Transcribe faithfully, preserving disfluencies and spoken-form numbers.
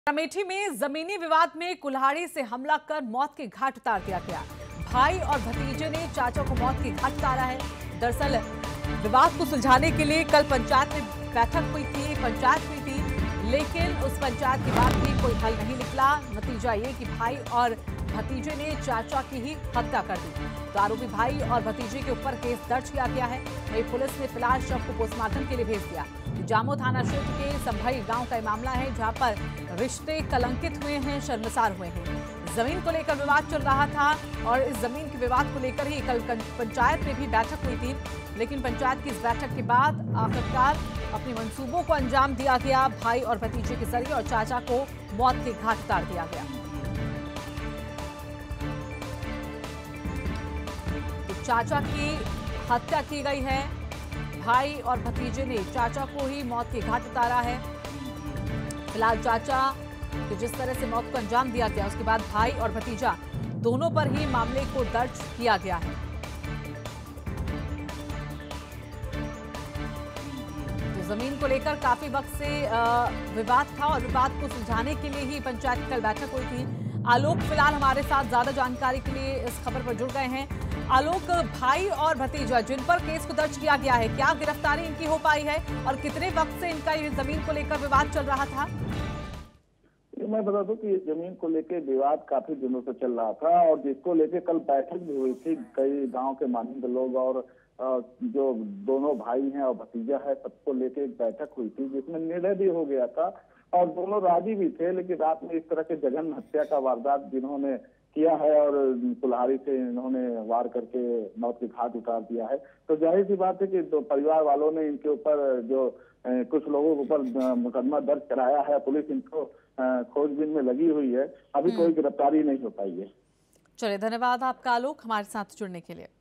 अमेठी में जमीनी विवाद में कुल्हाड़ी से हमला कर मौत के घाट उतार दिया गया। भाई और भतीजे ने चाचा को मौत के घाट उतारा है। दरअसल विवाद को सुलझाने के लिए कल पंचायत में बैठक हुई थी, पंचायत हुई थी, लेकिन उस पंचायत के बाद भी कोई हल नहीं निकला। नतीजा ये कि भाई और भतीजे ने चाचा की ही हत्या कर दी। तो आरोपी भाई और भतीजे के ऊपर केस दर्ज किया गया है। वहीं पुलिस ने फिलहाल शव को पोस्टमार्टम के लिए भेज दिया। जामो थाना क्षेत्र के संभई गांव का मामला है, जहां पर रिश्ते कलंकित हुए हैं, शर्मसार हुए हैं। जमीन को लेकर विवाद चल रहा था और इस जमीन के विवाद को लेकर ही कल पंचायत में भी बैठक हुई थी, लेकिन पंचायत की इस बैठक के बाद आखिरकार अपने मंसूबों को अंजाम दिया गया। भाई और भतीजे के जरिए और चाचा को मौत के घाट उतार दिया गया। तो चाचा की हत्या की गई है। भाई और भतीजे ने चाचा को ही मौत के घाट उतारा है। फिलहाल चाचा कि जिस तरह से मौत को अंजाम दिया गया, उसके बाद भाई और भतीजा दोनों पर ही मामले को दर्ज किया गया है। तो जमीन को लेकर काफी वक्त से विवाद था और विवाद को सुलझाने के लिए ही पंचायत की कल बैठक हुई थी। आलोक फिलहाल हमारे साथ ज्यादा जानकारी के लिए इस खबर पर जुड़ गए हैं। आलोक, भाई और भतीजा जिन पर केस को दर्ज किया गया है, क्या गिरफ्तारी इनकी हो पाई है और कितने वक्त से इनका ये जमीन को लेकर विवाद चल रहा था? मैं बता दूं कि जमीन को लेकर विवाद काफी दिनों से चल रहा था और जिसको लेकर कल बैठक भी हुई थी। कई गांव के माननीय लोग और जो दोनों भाई हैं और भतीजा है, सबको लेकर एक बैठक हुई थी, जिसमें निर्णय भी हो गया था और दोनों राजी भी थे। लेकिन रात में इस तरह के जघन्य हत्या का वारदात जिन्होंने किया है और कुल्हाड़ी से इन्होंने वार करके मौत के घाट उतार दिया है, तो जाहिर सी बात है कि तो परिवार वालों ने इनके ऊपर जो ए, कुछ लोगों के ऊपर मुकदमा दर्ज कराया है। पुलिस इनको खोजबीन में लगी हुई है। अभी कोई गिरफ्तारी नहीं हो पाई है। चलिए, धन्यवाद आपका आलोक, हमारे साथ जुड़ने के लिए।